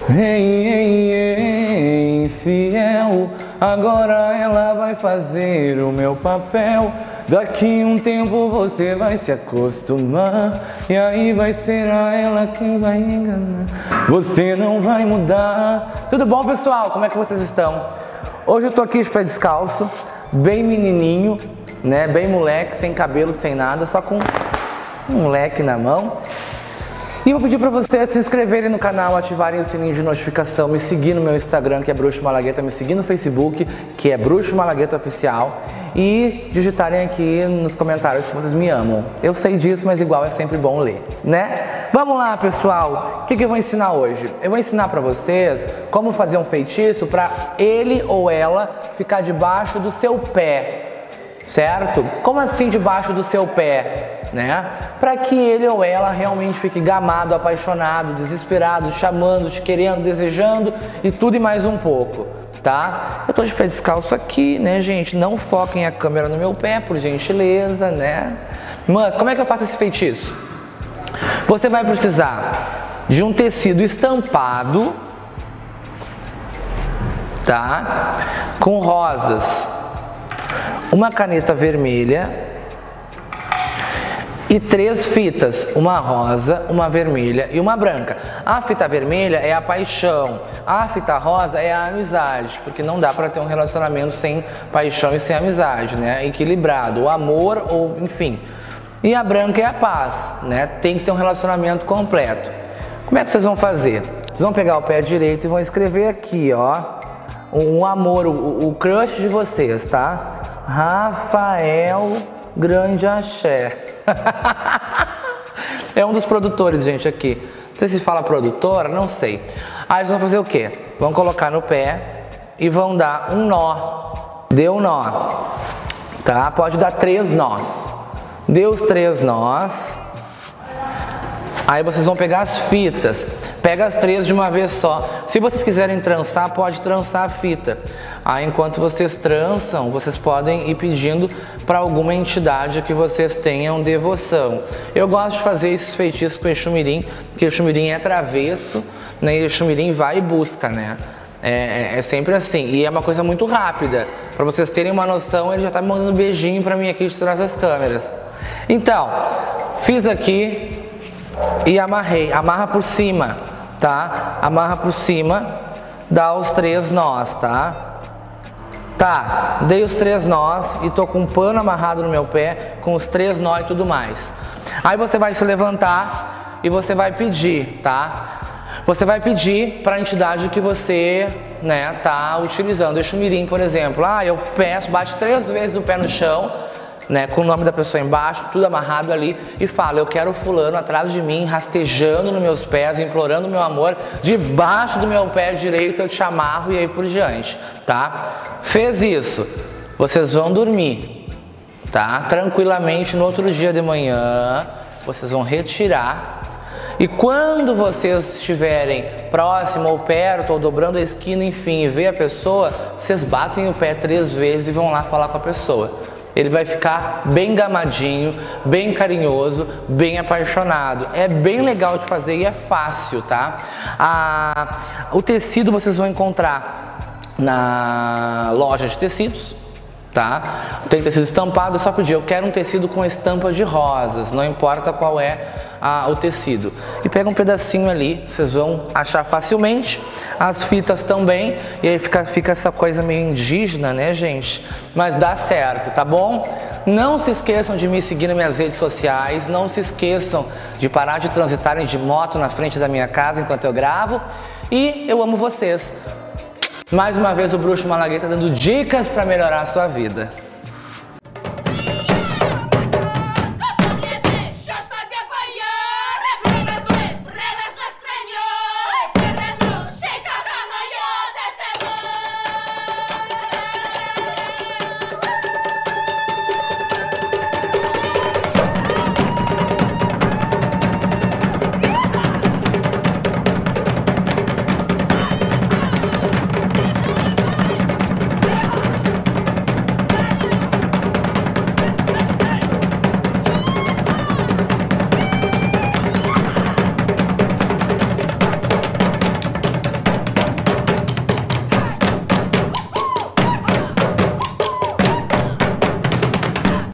Ei, ei, ei, fiel, agora ela vai fazer o meu papel. Daqui um tempo você vai se acostumar, e aí vai ser a ela quem vai enganar. Você não vai mudar. Tudo bom, pessoal? Como é que vocês estão? Hoje eu tô aqui de pé descalço, bem menininho, né? Bem moleque, sem cabelo, sem nada, só com um leque na mão. E vou pedir para vocês se inscreverem no canal, ativarem o sininho de notificação, me seguir no meu Instagram, que é Bruxo Malagueta, me seguir no Facebook, que é Bruxo Malagueta Oficial, e digitarem aqui nos comentários que vocês me amam. Eu sei disso, mas igual é sempre bom ler, né? Vamos lá, pessoal! O que eu vou ensinar hoje? Eu vou ensinar para vocês como fazer um feitiço para ele ou ela ficar debaixo do seu pé, certo? Como assim debaixo do seu pé? Né? Para que ele ou ela realmente fique gamado, apaixonado, desesperado, chamando, te querendo, desejando e tudo e mais um pouco, tá? Eu tô de pé descalço aqui, né, gente? Não foquem a câmera no meu pé, por gentileza, né? Mas como é que eu faço esse feitiço? Você vai precisar de um tecido estampado, tá? Com rosas, uma caneta vermelha e 3 fitas, uma rosa, uma vermelha e uma branca. A fita vermelha é a paixão, a fita rosa é a amizade, porque não dá para ter um relacionamento sem paixão e sem amizade, né? Equilibrado, o amor ou enfim. E a branca é a paz, né? Tem que ter um relacionamento completo. Como é que vocês vão fazer? Vocês vão pegar o pé direito e vão escrever aqui, ó, um amor, o crush de vocês, tá? Rafael Grande Axé. É um dos produtores, gente, aqui. Não sei se fala produtora, não sei. Aí eles vão fazer o quê? Vão colocar no pé e vão dar um nó. Deu um nó, tá? Pode dar 3 nós. Deu os 3 nós. Aí vocês vão pegar as fitas. Pega as 3 de uma vez só. Se vocês quiserem trançar, pode trançar a fita. Aí enquanto vocês trançam, vocês podem ir pedindo para alguma entidade que vocês tenham devoção. Eu gosto de fazer esses feitiços com Exumirim, porque o Exumirim é travesso, né? E o Exumirim vai e busca, né? É sempre assim. E é uma coisa muito rápida. Para vocês terem uma noção, ele já tá me mandando beijinho para mim aqui de trás das câmeras. Então, fiz aqui e amarrei. Amarra por cima, tá? Amarra por cima, dá os 3 nós, tá? Tá, dei os 3 nós e tô com um pano amarrado no meu pé, com os 3 nós e tudo mais. Aí você vai se levantar e você vai pedir, tá? Você vai pedir para a entidade que você, né, tá utilizando. Exumirim, por exemplo. Ah, eu peço, bate 3 vezes o pé no chão, né, com o nome da pessoa embaixo, tudo amarrado ali, e fala: eu quero fulano atrás de mim, rastejando nos meus pés, implorando meu amor, debaixo do meu pé direito eu te amarro, e aí por diante, tá? Fez isso, vocês vão dormir, tá? Tranquilamente. No outro dia de manhã, vocês vão retirar, e quando vocês estiverem próximo ou perto, ou dobrando a esquina, enfim, e ver a pessoa, vocês batem o pé 3 vezes e vão lá falar com a pessoa. Ele vai ficar bem gamadinho, bem carinhoso, bem apaixonado. É bem legal de fazer e é fácil, tá? O tecido vocês vão encontrar na loja de tecidos, tá? Tem tecido estampado, é só pedir: eu quero um tecido com estampa de rosas, não importa qual é o tecido. E pega um pedacinho ali, vocês vão achar facilmente. As fitas também, e aí fica essa coisa meio indígena, né, gente? Mas dá certo, tá bom? Não se esqueçam de me seguir nas minhas redes sociais, não se esqueçam de parar de transitarem de moto na frente da minha casa enquanto eu gravo. E eu amo vocês. Mais uma vez o Bruxo Malagueta dando dicas para melhorar a sua vida.